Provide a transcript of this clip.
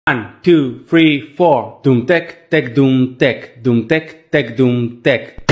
1, 2, 3, 4. Doom tech, tech, doom tech, doom tech, tech, doom tech.